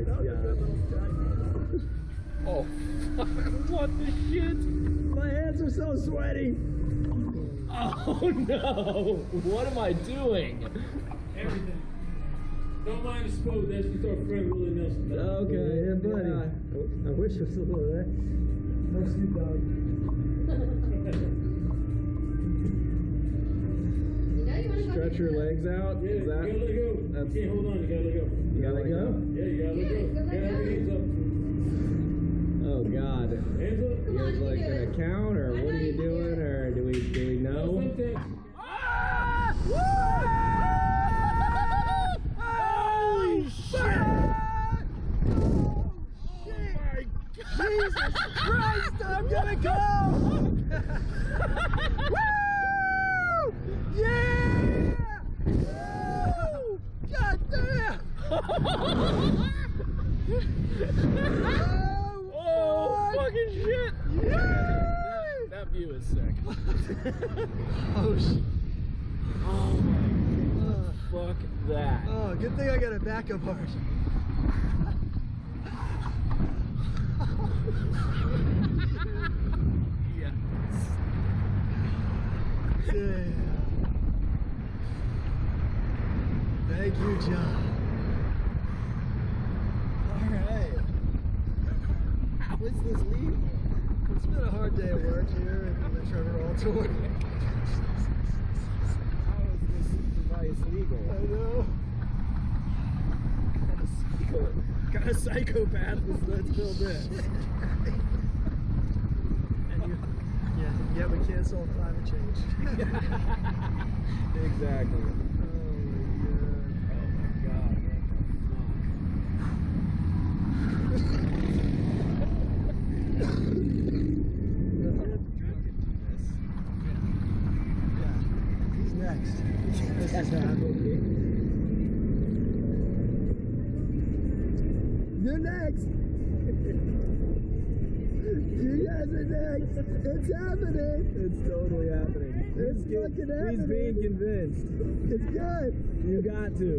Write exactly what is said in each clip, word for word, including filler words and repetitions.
Oh, fuck. What the shit? My hands are so sweaty. Oh, no. What am I doing? Everything. Don't mind the spoke. That's just our friend Willie Nelson. Okay, yeah, buddy. Yeah. I wish it was a little of that. No Snoop Dogg. Stretch your legs out. Yeah, Is that, you gotta let go. that's, You can't hold on. You gotta let go. you gotta let go? Yeah, you gotta let go. You gotta have your hands up. Oh, God. Hands up. You guys like gonna count, or what are you doing, or do we, do we know? Ah! Holy shit! Jesus Christ, I'm gonna go! Woo! Yeah! Woo! God damn! Oh, oh fucking shit! Yeah! That, that view is sick. Oh shit! Oh my uh, fuck that! Oh, good thing I got a backup heart. Yes. Yeah. Thank you, John. Alright. How is this lead? It's been a hard day at work here in the Trevor Hall tour. How is this device legal? I know. What kind of psycho, what kind of psychopath is let's build this? And you, yeah, yet we can't solve climate change. Exactly. Oh my god. He's next. This is happening. You're next. You guys are next. It's happening. It's totally happening. It's He's, fucking happening. he's being convinced. It's good. You got to.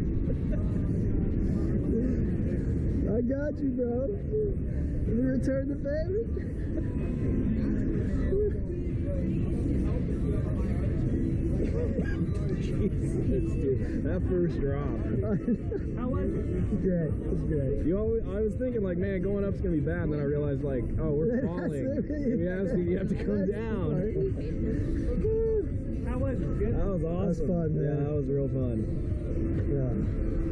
I got you, bro. Let me return the favor. Jesus, dude. That first drop. How was it? Great. It's great. You always, I was thinking like, man, going up's gonna be bad, and then I realized like, oh, we're falling. We have to, you have to come down. How was it? Good? That was awesome. That was fun, man. Yeah, that was real fun. Yeah.